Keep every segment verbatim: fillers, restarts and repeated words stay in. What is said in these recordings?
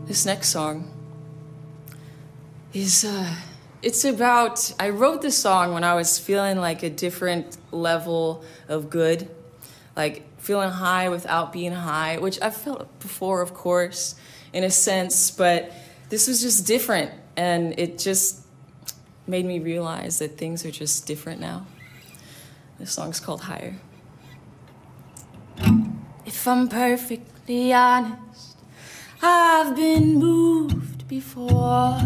This next song is, uh, it's about, I wrote this song when I was feeling like a different level of good, like feeling high without being high, which I've felt before, of course, in a sense, but this was just different, and it just made me realize that things are just different now. This song's called Higher. If I'm perfectly honest, I've been moved before,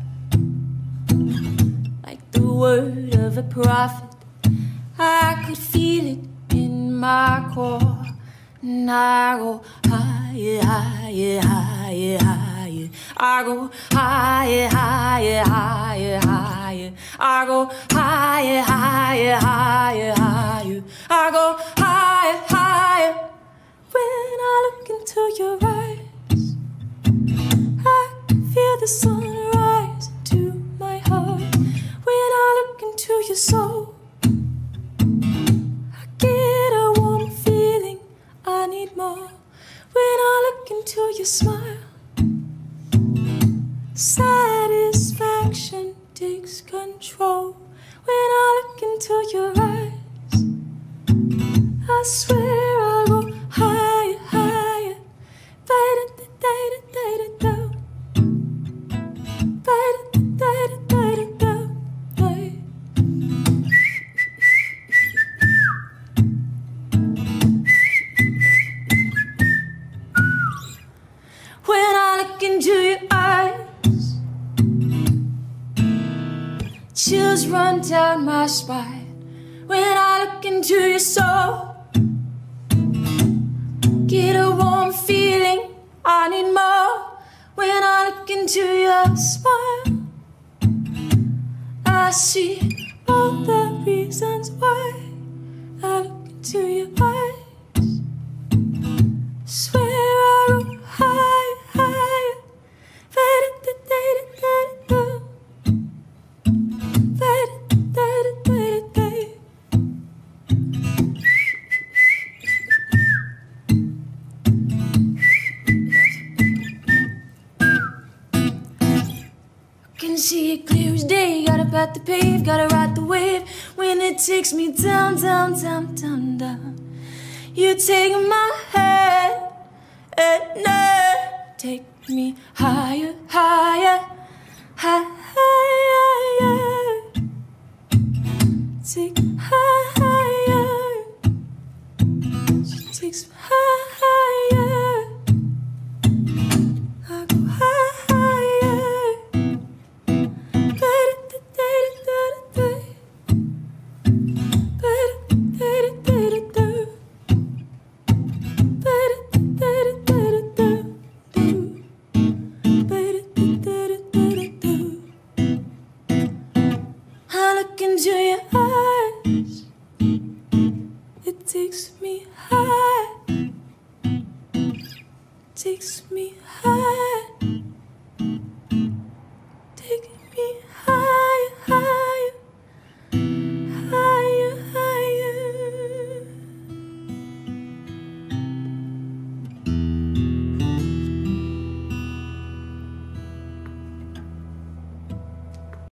like the word of a prophet. I could feel it in my core, and I go higher, higher, higher, higher. I go higher, higher, higher, higher. I go higher, higher, higher, higher. I go higher, higher. When I look into your eyes, I can feel the sun rise into my heart. When I look into your soul, I get a warm feeling. I need more. When I look into your smile, satisfaction takes control. When I look into your eyes, I swear I go higher, higher. Ba-da-da-da-da-da-da. Ba-da-da-da-da-da-da. When I look into your eyes, chills run down my spine. When I look into your soul, get a warm feeling. I need more. When I look into your smile, I see all the reasons why. I look into your eyes, swear I go higher, higher. Da-da-da-da-da-da-da. Can see it clear as day. Gotta pat the pave, gotta ride the wave. When it takes me down, down, down, down, down, you take my hand and now take me higher, higher, higher. Take higher. She takes me higher. I go higher. I look into your eyes, it takes me high.